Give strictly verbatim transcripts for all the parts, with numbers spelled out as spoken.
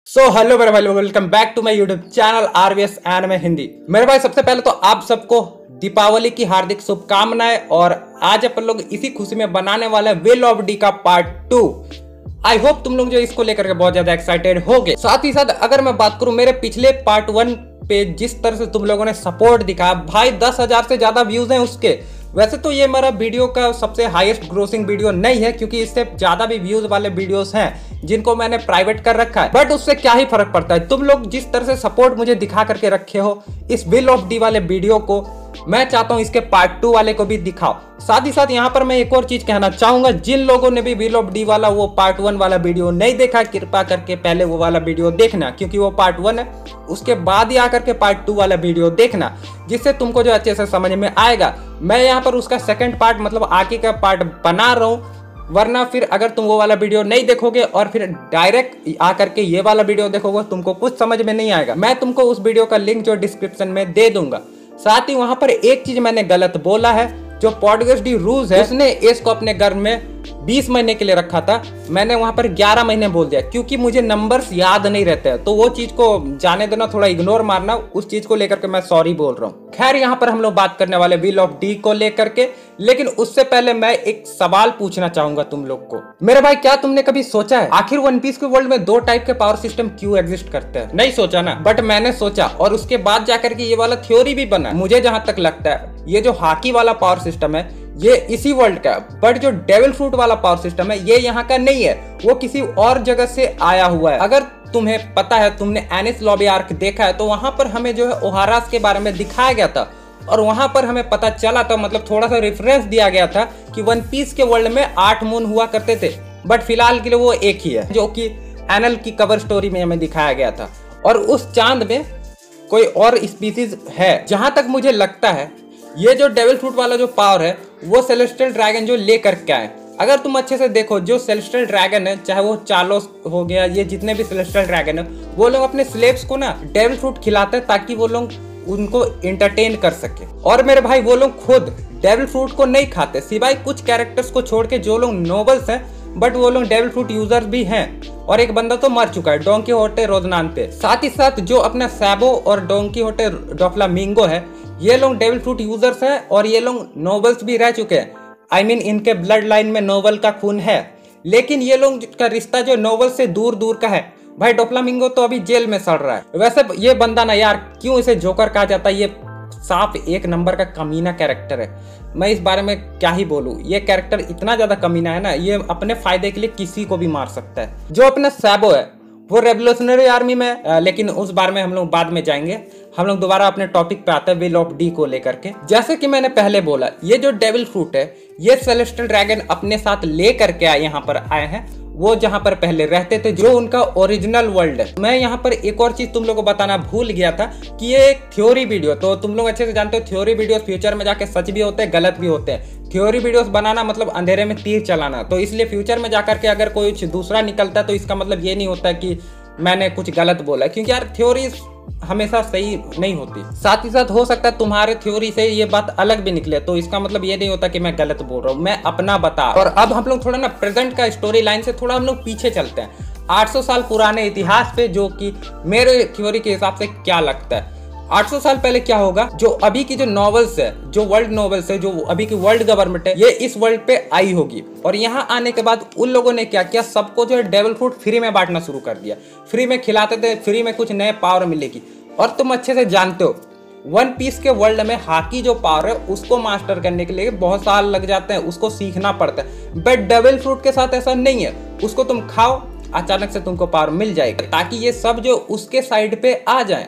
सो hello मेरे भाई, welcome back to my YouTube channel RVS anime Hindi. मेरे भाई सबसे पहले तो आप सबको दीपावली की हार्दिक शुभकामनाएं। और आज अपन लोग इसी खुशी में बनाने वाले विल ऑफ डी का पार्ट टू। आई होप तुम लोग जो इसको लेकर के बहुत ज्यादा एक्साइटेड होगे। साथ ही साथ अगर मैं बात करूं मेरे पिछले पार्ट वन पे जिस तरह से तुम लोगों ने सपोर्ट दिखाया भाई, दस हजार से ज्यादा व्यूज हैं उसके। वैसे तो ये मेरा वीडियो का सबसे हाईएस्ट ग्रोसिंग वीडियो नहीं है, क्योंकि इससे ज्यादा भी व्यूज वाले वीडियोस हैं जिनको मैंने प्राइवेट कर रखा है। बट उससे क्या ही फर्क पड़ता है, तुम लोग जिस तरह से सपोर्ट मुझे दिखा करके रखे हो इस विल ऑफ डी वाले वीडियो को, मैं चाहता हूं इसके पार्ट टू वाले को भी दिखाओ। साथ ही साथ यहाँ पर मैं एक और चीज कहना चाहूंगा, जिन लोगों ने भी विल ऑफ डी वाला वो पार्ट वन वाला वीडियो नहीं देखा, कृपा करके पहले वो वाला वीडियो देखना, क्योंकि वो पार्ट वन है। उसके बाद ही आकर के पार्ट टू वाला वीडियो देखना, जिससे तुमको जो अच्छे से समझ में आएगा। मैं यहाँ पर उसका सेकंड पार्ट मतलब आगे का पार्ट बना रहा हूँ, वरना फिर अगर तुम वो वाला वीडियो नहीं देखोगे और फिर डायरेक्ट आकर के ये वाला वीडियो देखोगे तुमको कुछ समझ में नहीं आएगा। मैं तुमको उस वीडियो का लिंक जो डिस्क्रिप्शन में दे दूंगा। साथ ही वहां पर एक चीज मैंने गलत बोला है, जो पॉडकास्ट डी रूज है उसने एस को अपने घर में बीस महीने के लिए रखा था, मैंने वहां पर ग्यारह महीने बोल दिया, क्योंकि मुझे नंबर्स याद नहीं रहते हैं। तो वो चीज को जाने देना, थोड़ा इग्नोर मारना, उस चीज को लेकर के मैं सॉरी बोल रहा हूँ। खैर यहाँ पर हम लोग बात करने वाले विल ऑफ डी को लेकर के, लेकिन उससे पहले मैं एक सवाल पूछना चाहूंगा तुम लोग को। मेरे भाई, क्या तुमने कभी सोचा है आखिर वन पीस के वर्ल्ड में दो टाइप के पावर सिस्टम क्यों एग्जिस्ट करते हैं? नहीं सोचा ना, बट मैंने सोचा और उसके बाद जाकर के ये वाला थ्योरी भी बना। मुझे जहां तक लगता है ये जो हाकी वाला पावर सिस्टम है ये इसी वर्ल्ड का, बट जो डेविल फ्रूट वाला पावर सिस्टम है ये यहाँ का नहीं है, वो किसी और जगह से आया हुआ है। अगर तुम्हें पता है, तुमने एनिस लॉबी आर्क देखा है, तो वहां पर हमें जो है ओहारास के बारे में दिखाया गया था और वहां पर हमें पता चला था, मतलब थोड़ा सा रेफरेंस दिया गया था कि वन पीस के वर्ल्ड में आठ मून हुआ करते थे, बट फिलहाल के लिए वो एक ही है, जो कि एनल की कवर स्टोरी में हमें दिखाया गया था। और उस चांद में कोई और स्पीसीज है। जहां तक मुझे लगता है ये जो डेविल फ्रूट वाला जो पावर है वो सेलेस्टियल ड्रैगन जो लेकर के आए। अगर तुम अच्छे से देखो, जो सेलेस्टियल ड्रैगन है, चाहे वो चालोस हो गया, ये जितने भी सेलेस्टियल ड्रैगन है, वो लोग अपने स्लेव्स को ना डेविल फ्रूट खिलाते हैं ताकि वो लोग उनको एंटरटेन कर सके। और मेरे भाई, वो लोग खुद डेविल फ्रूट को नहीं खाते, सिवाय कुछ कैरेक्टर्स को छोड़ के जो लोग नोबल्स हैं, बट वो लोग डेविल फ्रूट यूजर्स भी हैं। और एक बंदा तो मर चुका है, डोन कीहोटे रोजनांते। साथ ही साथ जो अपना सैबो और डोन कीहोटे डोफ्लामिंगो है, ये लोग डेविल फ्रूट यूजर्स हैं और ये लोग नोबल्स भी रह चुके हैं। आई I मीन mean, इनके ब्लड लाइन में नोबल का खून है, लेकिन ये लोग का रिश्ता जो नोबल से दूर दूर का है। भाई डोफ्लामिंगो तो अभी जेल में सड़ रहा है। वैसे ये बंदा ना यार, क्यों इसे जोकर कहा जाता है, ये साफ एक नंबर का कमीना कैरेक्टर है। मैं इस बारे में क्या ही बोलूं, ये कैरेक्टर इतना ज्यादा कमीना है ना, ये अपने फायदे के लिए किसी को भी मार सकता है। जो अपना सैबो है वो रेवोल्यूशनरी आर्मी में है, लेकिन उस बारे में हम लोग बाद में जाएंगे। हम लोग दोबारा अपने टॉपिक पे आते हैं विल ऑफ डी को लेकर के। जैसे कि मैंने पहले बोला, ये जो डेविल फ्रूट है ये सेलेस्टियल ड्रैगन अपने साथ ले करके आए, यहाँ पर आए हैं, वो जहां पर पहले रहते थे, जो उनका ओरिजिनल वर्ल्ड है। मैं यहाँ पर एक और चीज तुम लोगों को बताना भूल गया था कि ये एक थ्योरी वीडियो, तो तुम लोग अच्छे से जानते हो थ्योरी वीडियोस फ्यूचर में जाके सच भी होते हैं, गलत भी होते हैं। थ्योरी वीडियोस बनाना मतलब अंधेरे में तीर चलाना, तो इसलिए फ्यूचर में जाकर के अगर कोई दूसरा निकलता है तो इसका मतलब ये नहीं होता कि मैंने कुछ गलत बोला, क्योंकि यार थ्योरीज हमेशा सही नहीं होती। साथ ही साथ हो सकता है तुम्हारे थ्योरी से ये बात अलग भी निकले, तो इसका मतलब ये नहीं होता कि मैं गलत बोल रहा हूँ, मैं अपना बता। और अब हम लोग थोड़ा ना प्रेजेंट का स्टोरी लाइन से थोड़ा हम लोग पीछे चलते हैं, आठ सौ साल पुराने इतिहास पे, जो कि मेरे थ्योरी के हिसाब से क्या लगता है आठ सौ साल पहले क्या होगा। जो अभी की जो नॉवेल्स है, जो वर्ल्ड नॉवेल्स है, जो अभी की वर्ल्ड गवर्नमेंट है, ये इस वर्ल्ड पे आई होगी। और यहाँ आने के बाद उन लोगों ने क्या किया, सबको जो है डेविल फ्रूट फ्री में बांटना शुरू कर दिया। फ्री में खिलाते थे, फ्री में कुछ नए पावर मिलेगी। और तुम अच्छे से जानते हो वन पीस के वर्ल्ड में हाकी जो पावर है उसको मास्टर करने के लिए बहुत साल लग जाते हैं, उसको सीखना पड़ता है। बट डेविल फ्रूट के साथ ऐसा नहीं है, उसको तुम खाओ, अचानक से तुमको पावर मिल जाएगी, ताकि ये सब जो उसके साइड पे आ जाए।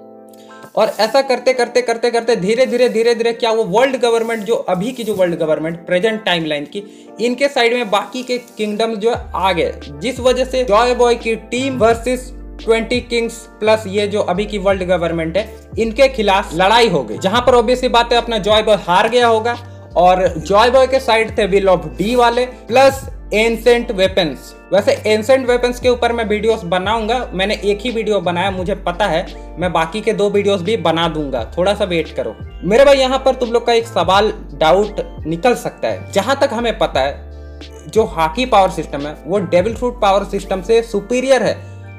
और ऐसा करते करते करते करते धीरे धीरे धीरे धीरे क्या वो वर्ल्ड गवर्नमेंट, जो अभी की जो वर्ल्ड गवर्नमेंट प्रेजेंट टाइमलाइन की, इनके साइड में बाकी के किंगडम जो है आ गए, जिस वजह से जॉय बॉय की team versus twenty kings plus ये जो अभी की वर्ल्ड गवर्नमेंट है, इनके खिलाफ लड़ाई हो गई, जहां पर ऑब्वियसली बात है अपना जॉय बॉय हार गया होगा। और जॉय बॉय के साइड थे विल ऑफ डी वाले प्लस एंसेंट वेपन्स। वैसे एंसेंट वेपन्स के ऊपर मैं वीडियोस बनाऊंगा, मैंने एक ही वीडियो बनाया, मुझे पता है, मैं बाकी के दो वीडियोस भी बना दूंगा, थोड़ा सा वेट करो मेरे भाई। यहाँ पर तुम लोग का एक सवाल डाउट निकल सकता है। जहां तक हमें पता है जो हाकी पावर सिस्टम है वो डेविल फ्रूट पावर सिस्टम से सुपीरियर है,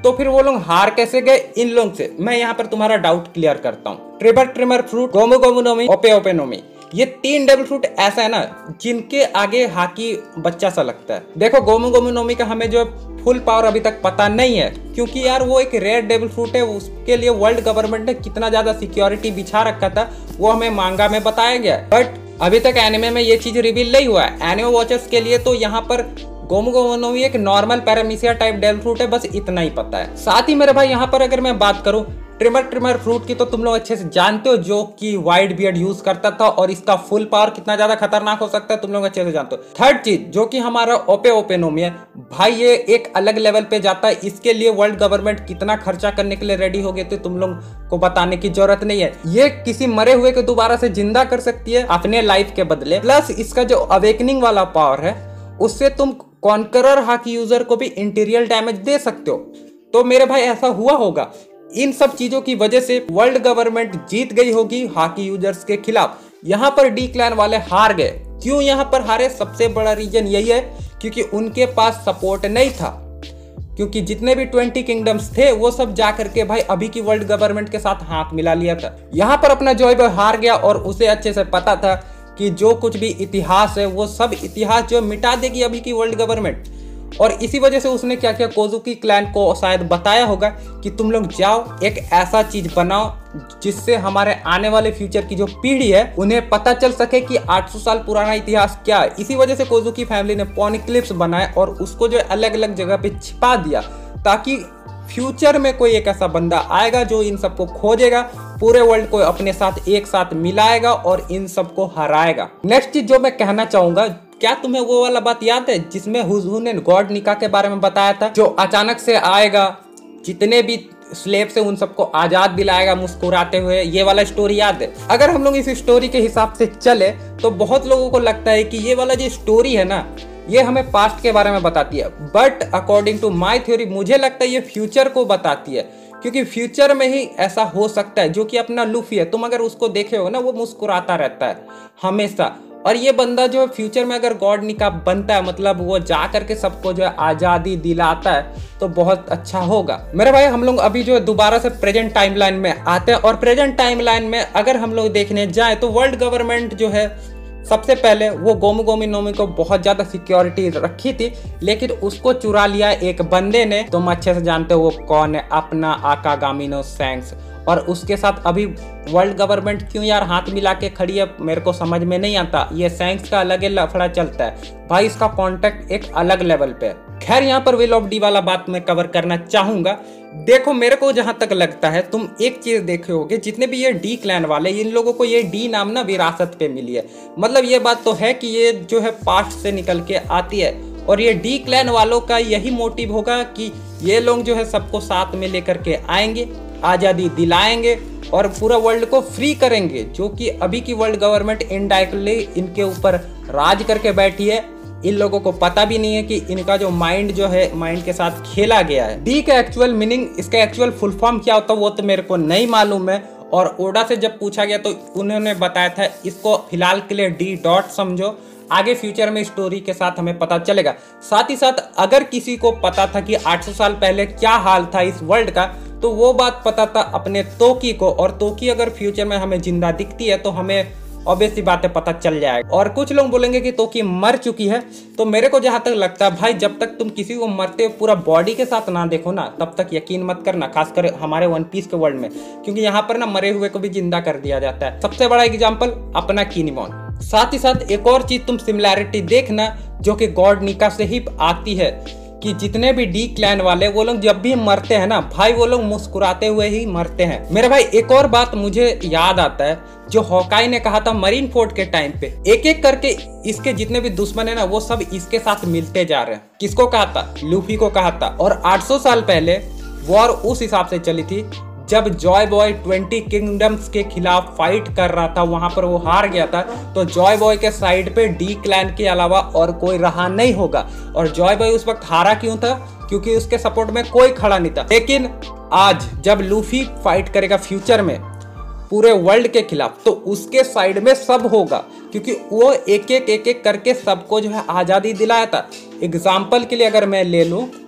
तो फिर वो लोग हार कैसे गए इन लोग से? मैं यहाँ पर तुम्हारा डाउट क्लियर करता हूँ। ट्रिबर ट्रिमर fruit, Gomu Gomu no Mi, Ope Ope Nomi, ये तीन डेविल फ्रूट ऐसा है ना जिनके आगे हाकी बच्चा सा लगता है। देखो गोमू गोमू नोमी का हमें जो फुल पावर अभी तक पता नहीं है, क्योंकि यार वो एक रेयर डेविल फ्रूट है। उसके लिए वर्ल्ड गवर्नमेंट ने कितना ज्यादा सिक्योरिटी बिछा रखा था वो हमें मांगा में बताया गया, बट अभी तक एनिमे में ये चीज रिवील नहीं हुआ है। एनिमे वॉचर्स के लिए तो यहाँ पर गोमू गोमू नोमी एक normal Paramecia type devil fruit है, बस इतना ही पता है। साथ ही मेरे भाई यहाँ पर अगर मैं बात करूँ ट्रिमर ट्रिमर फ्रूट की, तो तुम लोग अच्छे से जानते हो, जो कि वाइड बियर्ड यूज करता था और इसका फुल पावर कितना ज्यादा खतरनाक हो सकता है तुम लोग अच्छे से जानते हो। थर्ड चीज जो कि हमारा ओपे ओपे नोमी है भाई, ये एक अलग लेवल पे जाता है। इसके लिए वर्ल्ड गवर्नमेंट कितना खर्चा करने के लिए रेडी हो गए थे तुम लोग को बताने की जरूरत नहीं है। ये किसी मरे हुए को दोबारा से जिंदा कर सकती है अपने लाइफ के बदले, प्लस इसका जो अवेकनिंग वाला पावर है उससे तुम कॉन्करर हाकी यूजर को भी इंटीरियर डैमेज दे सकते हो। तो मेरे भाई ऐसा हुआ होगा, इन सब चीजों की वजह से वर्ल्ड गवर्नमेंट जीत गई होगी हाकी यूजर्स के खिलाफ। यहाँ पर डी क्लैन वाले हार गए। क्यों यहाँ पर हारे? सबसे बड़ा रीजन यही है क्योंकि उनके पास सपोर्ट नहीं था। क्योंकि जितने भी ट्वेंटी किंगडम्स थे वो सब जा करके भाई अभी की वर्ल्ड गवर्नमेंट के साथ हाथ मिला लिया था। यहाँ पर अपना जॉय बॉय हार गया और उसे अच्छे से पता था कि जो कुछ भी इतिहास है वो सब इतिहास जो मिटा देगी अभी की वर्ल्ड गवर्नमेंट। और इसी वजह से उसने क्या किया, कोजुकी क्लैन को शायद बताया होगा कि तुम लोग जाओ एक ऐसा चीज बनाओ जिससे हमारे आने वाले फ्यूचर की जो पीढ़ी है उन्हें पता चल सके कि आठ सौ साल पुराना इतिहास क्या है। इसी वजह से कोजुकी फैमिली ने पॉनिक्लिप्स बनाए और उसको जो अलग अलग जगह पे छिपा दिया, ताकि फ्यूचर में कोई एक ऐसा बंदा आएगा जो इन सबको खोजेगा, पूरे वर्ल्ड को अपने साथ एक साथ मिलाएगा और इन सबको हराएगा। नेक्स्ट चीज जो मैं कहना चाहूंगा, क्या तुम्हें वो वाला बात याद है जिसमें हुजहू ने गॉड निका के बारे में बताया था, जो अचानक से आएगा, जितने भी स्लेव से उन सबको आजाद दिलाएगा मुस्कुराते हुए? ये वाला स्टोरी याद है? अगर हम लोग इस स्टोरी के हिसाब से चले तो बहुत लोगों को लगता है कि ये वाला जो स्टोरी है ना ये हमें पास्ट के बारे में बताती है, but according to my theory मुझे लगता है ये फ्यूचर को बताती है। क्योंकि फ्यूचर में ही ऐसा हो सकता है, जो कि अपना लूफी है, तुम अगर उसको देखे हो ना वो मुस्कुराता रहता है हमेशा। और ये बंदा जो है फ्यूचर में अगर गॉड निका बनता है, मतलब वो जा करके सबको जो है आजादी दिलाता है, तो बहुत अच्छा होगा। मेरे भाई हम लोग अभी जो है दोबारा से प्रेजेंट टाइमलाइन में आते हैं, और प्रेजेंट टाइमलाइन में अगर हम लोग देखने जाए तो वर्ल्ड गवर्नमेंट जो है सबसे पहले वो गोमू गोमू नोमी को बहुत ज्यादा सिक्योरिटी रखी थी, लेकिन उसको चुरा लिया एक बंदे ने। तुम अच्छे से जानते हो वो कौन है, अपना आकागामी सैंक्स। और उसके साथ अभी वर्ल्ड गवर्नमेंट क्यों यार हाथ मिला के खड़ी है मेरे को समझ में नहीं आता। ये सैंक्स का अलग ही लफड़ा चलता है भाई, इसका कॉन्टेक्ट एक अलग लेवल पे है। खैर यहाँ पर विल ऑफ डी वाला बात मैं कवर करना चाहूंगा। देखो मेरे को जहां तक लगता है, तुम एक चीज देखे होगे, जितने भी ये डी क्लैन वाले, इन लोगों को ये डी नाम ना विरासत पे मिली है। मतलब ये बात तो है कि ये जो है पास्ट से निकल के आती है, और ये डी क्लैन वालों का यही मोटिव होगा कि ये लोग जो है सबको साथ में लेकर के आएंगे, आज़ादी दिलाएंगे और पूरा वर्ल्ड को फ्री करेंगे, जो कि अभी की वर्ल्ड गवर्नमेंट इनडायरेक्टली इनके ऊपर राज करके बैठी है। इन लोगों को पता भी नहीं है कि इनका जो माइंड जो है माइंड के साथ खेला गया है। डी का एक्चुअल मीनिंग, इसका एक्चुअल फुल फॉर्म क्या होता है वो तो मेरे को नहीं मालूम है, और ओडा से जब पूछा गया तो उन्होंने बताया था इसको फिलहाल के लिए डी डॉट समझो, आगे फ्यूचर में स्टोरी के साथ हमें पता चलेगा। साथ ही साथ अगर किसी को पता था कि आठ सौ साल पहले क्या हाल था इस वर्ल्ड का, तो वो बात पता था अपने तोकी को, और तोकी अगर फ्यूचर में हमें जिंदा दिखती है तो हमें ऑब्वियसली बातें पता चल जाएगा। और कुछ लोग बोलेंगे कि तोकी मर चुकी है, तो मेरे को जहां तक लगता है भाई, जब तक तुम किसी को मरते पूरा बॉडी के साथ ना देखो ना, तब तक यकीन मत करना, खासकर हमारे वन पीस के वर्ल्ड में, क्योंकि यहाँ पर ना मरे हुए को भी जिंदा कर दिया जाता है। सबसे बड़ा एग्जाम्पल अपना किनीमोन। साथ ही साथ एक और चीज तुम सिमिलैरिटी देखना जो कि गॉड निका से ही आती है, कि जितने भी डी क्लैन वाले वो लोग जब भी मरते हैं ना भाई, वो लोग मुस्कुराते हुए ही मरते हैं। मेरे भाई एक और बात मुझे याद आता है जो हॉकाई ने कहा था मरीन फोर्ट के टाइम पे, एक एक करके इसके जितने भी दुश्मन है ना वो सब इसके साथ मिलते जा रहे हैं। किसको कहा था? लूफी को कहा था। और आठ सौ साल पहले वॉर उस हिसाब से चली थी जब जॉय बॉय ट्वेंटी किंगडम्स के खिलाफ फाइट कर रहा था, वहां पर वो हार गया था, तो जॉय बॉय के साइड पे डी क्लैन के अलावा और कोई रहा नहीं होगा। और जॉय बॉय उस वक्त हारा क्यों था? क्योंकि उसके सपोर्ट में कोई खड़ा नहीं था। लेकिन आज जब लूफी फाइट करेगा फ्यूचर में पूरे वर्ल्ड के खिलाफ, तो उसके साइड में सब होगा, क्योंकि वो एक एक एक एक करके सबको जो है आज़ादी दिलाया था। एग्जाम्पल के लिए अगर मैं ले लूँ,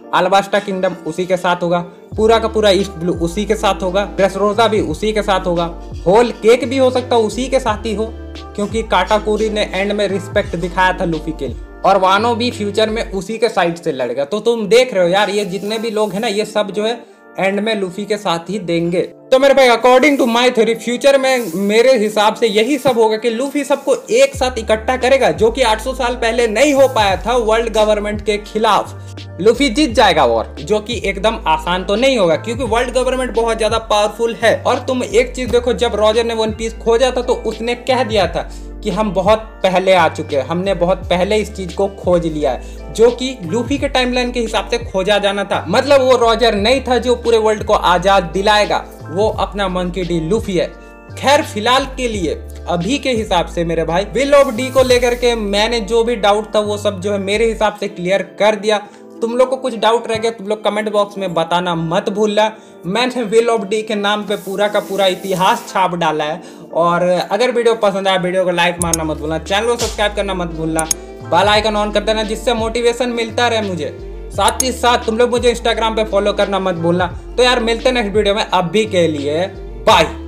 अलाबास्टा किंगडम उसी के साथ होगा, पूरा का पूरा ईस्ट ब्लू उसी के साथ होगा, ड्रेसरोजा भी उसी के साथ होगा, होल केक भी हो सकता है उसी के साथ ही हो, क्योंकि काटाकुरी ने एंड में रिस्पेक्ट दिखाया था लूफी के लिए, और वानो भी फ्यूचर में उसी के साइड से लड़ेगा। तो तुम देख रहे हो यार, ये जितने भी लोग हैं ना, ये सब जो है एंड में लूफी के साथ ही देंगे। तो मेरे भाई according to my theory future में मेरे हिसाब से यही सब होगा कि लूफी सबको एक साथ इकट्ठा करेगा, जो कि आठ सौ साल पहले नहीं हो पाया था वर्ल्ड गवर्नमेंट के खिलाफ। लूफी जीत जाएगा वॉर, जो कि एकदम आसान तो नहीं होगा क्योंकि वर्ल्ड गवर्नमेंट बहुत ज्यादा पावरफुल है। और तुम एक चीज देखो, जब रॉजर ने वन पीस खोजा था तो उसने कह दिया था कि हम बहुत पहले आ चुके हैं, हमने बहुत पहले इस चीज को खोज लिया है, जो कि लूफी के टाइमलाइन के हिसाब से खोजा जाना था। मतलब वो रॉजर नहीं था जो पूरे वर्ल्ड को आजाद दिलाएगा, वो अपना मंकी डी लूफी है। खैर फिलहाल के लिए अभी के हिसाब से मेरे भाई विल ऑफ डी को लेकर के मैंने जो भी डाउट था वो सब जो है मेरे हिसाब से क्लियर कर दिया। तुम लोग को कुछ डाउट रह गया तुम लोग कमेंट बॉक्स में बताना मत भूलना। मैंने विल ऑफ डी के नाम पे पूरा का पूरा इतिहास छाप डाला है। और अगर वीडियो पसंद आया वीडियो को लाइक मारना मत भूलना, चैनल को सब्सक्राइब करना मत भूलना, बेल आइकन ऑन कर देना जिससे मोटिवेशन मिलता रहे मुझे। साथ ही साथ तुम लोग मुझे इंस्टाग्राम पे फॉलो करना मत भूलना। तो यार मिलते हैं नेक्स्ट वीडियो में, अभी के लिए बाय।